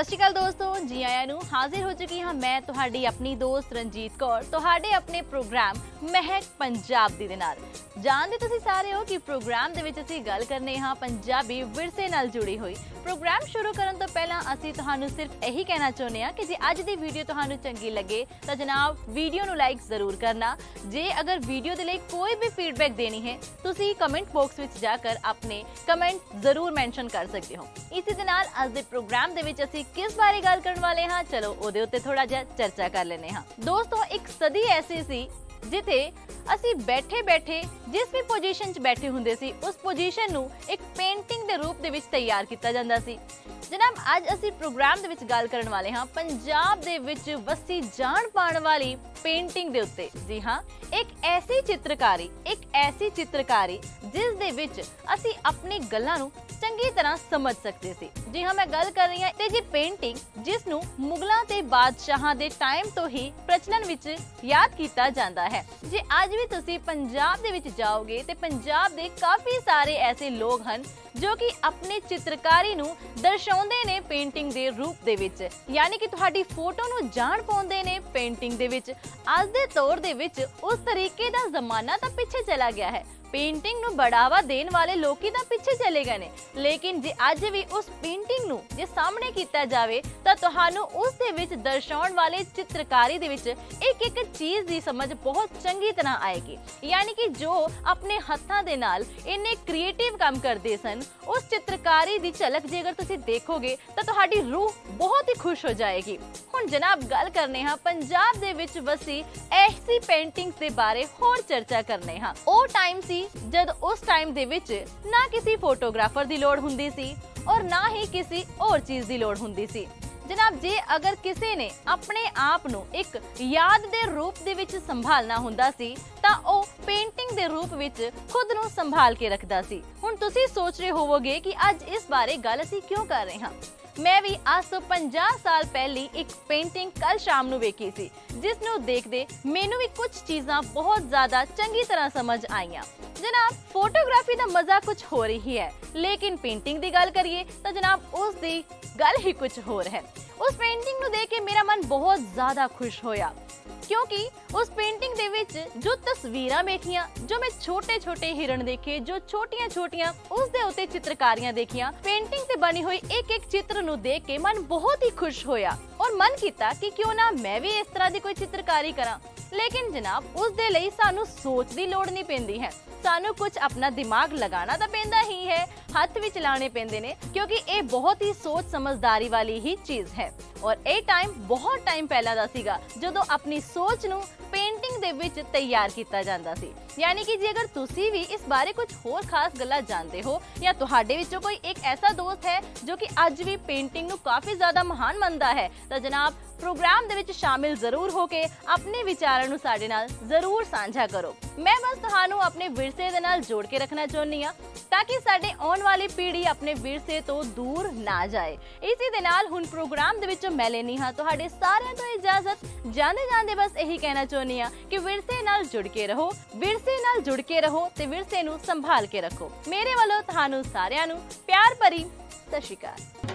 सत श्री अकाल दोस्तों, जी आया नूं हाजिर हो चुकी हाँ मैं तुहाडी अपनी दोस्त रंजीत कौर तुहाडे अपने प्रोग्राम महक पंजाब दी दे नाल। जानदे तुसीं सारे हो कि प्रोग्राम दे विच असीं गल करने हाँ पंजाबी विरसे नाल जुड़ी हुई। प्रोग्राम शुरू करन तो पहला असीं तुहानूं सिर्फ यही कहना चाहुंदे हां कि जे अज दी वीडियो तुहानूं चंगी लगे तो जनाब वीडियो नूं लाइक जरूर करना। जे अगर वीडियो दे लई कोई भी फीडबैक देनी है तुसीं कमेंट बॉक्स विच जाकर अपने कमेंट जरूर मैंशन कर सकते हो। इसी दे नाल अज दे प्रोग्राम दे विच असीं किस बारे गल करन वाले हाँ, चलो ओदे उत्ते थोड़ा जिहा चर्चा कर लेने हाँ। दोस्तों, एक सदी ऐसी सी जिथे असी बैठे बैठे जिस भी पोजीशन च बैठे हुंदे सी उस पोजीशन नूं एक पेंटिंग दे रूप दे विच तैयार किया जांदा सी। जनाब, आज असी प्रोग्राम दे विच गल करन वाले हाँ पंजाब दे विच वसी जान पाण वाली पेंटिंग दे उत्ते। जी हाँ, एक ऐसी चित्रकारी जिस दे विच असी अपनी गल्लां नूं चंगी तरह समझ सकते सी। जी हाँ, मैं गल कर रही हूं तेजी पेंटिंग जिस नूं मुगलां ते बादशाहां दे टाइम तो ही प्रचलन विच याद किया जाता है। जे आज भी तुसी पंजाब दे विच जाओगे ते पंजाब दे काफी सारे ऐसे लोग हन जो कि अपने चित्रकारी नूं दर्शाउंदे ने पेंटिंग दे रूप दे विच, यानी कि तुहाडी फोटो नूं जान पाउंदे ने पेंटिंग दे विच। आज दे दौर दे विच उस तरीके दा जमाना तां पिछे चला गया है, पेंटिंग नूं बढ़ावा देने वाले लोग तां पिछे चले गए ने, लेकिन जे अज भी उस पेंटिंग नूं जे सामने कीता जावे तां तुहानूं उस दे विच दर्शाउण वाले चित्रकारी दे विच एक एक चीज दी समझ बहुत चंगी तरह आएगी। यानी कि जो अपने हत्थां दे नाल इन्ने क्रिएटिव काम करदे सन उस चित्रकारी दी झलक जे अगर तुसीं देखोगे तां तुहाडी रूह बहुत ही खुश हो जाएगी। हुण जनाब गल करने हाँ पंजाब दे विच वसी ऐसी पेंटिंग्स दे बारे होर चर्चा करने हाँ। ओ टाइम सी जद उस टाइम दे विच ना किसी फोटोग्राफर दी लोड़ हुंदी सी और ना ही किसी और चीज दी लोड़ हुंदी सी। जनाब, जे अगर किसी ने अपने आप नूं एक याद दे रूप दे विच संभालना हुंदा सी तां ओ पेंटिंग दे रूप विच खुद नूं संभाल के रखदा सी। हुण तुसीं सोच रहे होवोगे कि अज इस बारे गल असीं क्यों कर रहे हां। मैं भी आज तो 50 साल पहली एक पेंटिंग कल शाम नूं वेखी सी जिस नूं देखदे मैनूं भी कुछ चीज़ां बहुत ज्यादा चंगी तरह समझ आईयां। जनाब, फोटोग्राफी दा मजा कुछ हो रही है, लेकिन पेंटिंग दी गल करिए तो जनाब उस दी गल ही कुछ होर है। उस पेंटिंग नूं देख के मेरा मन बहुत ज्यादा खुश होया, क्योंकि उस पेंटिंग दे विच जो तस्वीरां बैठियां, जो मैं छोटे छोटे हिरण देखे, जो छोटियां छोटियां उस दे उत्ते चित्रकारियां देखियां, पेंटिंग ते बनी हुई एक एक चित्र नूं देख के मन बहुत ही खुश होया और मन कीता कि क्यों ना मैं भी इस तरह दी कोई चित्रकारी करा। लेकिन जनाब उस दे लई सानू सोच दी लोड़ नहीं पैंदी है, सानू कुछ अपना दिमाग लगाना तो पैंदा ही है, हथ भी चलाने पैंदे ने, क्योंकि ये बहुत ही सोच समझदारी वाली ही चीज है। और ये टाइम बहुत टाइम पहला दा सीगा जदों अपनी सोच नू पेंटिंग दे विच तैयार किया जांदा सी। यानी कि जे अगर तुसी भी इस बारे कुछ होर खास गल्लां जानते हो या तुहाडे विचों कोई एक ऐसा दोस्त है जो कि अज भी पेंटिंग नू काफी ज्यादा महान मनदा है तो जनाब प्रोग्राम दे विच शामिल जरूर होके अपने विचारां नू साडे नाल जरूर साझा करो। मैं बस तुहानू अपने विरसे दे नाल जोड़ के रखना चाहुंदी हां ताकि साडे आउण वाली पीढ़ी अपने विरसे तो दूर ना जाए। इसी दे नाल हुण प्रोग्राम दे विचों मैं लेनी हां तुहाडे सारिआं तो इजाजत। जांदे जांदे बस यही कहना चाहुंदी हां कि विरसे नाल जुड़ के रहो, विरसे नाल जुड़ के रहो ते विरसे नू संभाल के रखो। मेरे वालों तुहानू सारिआं नू प्यार भरी सत श्री अकाल।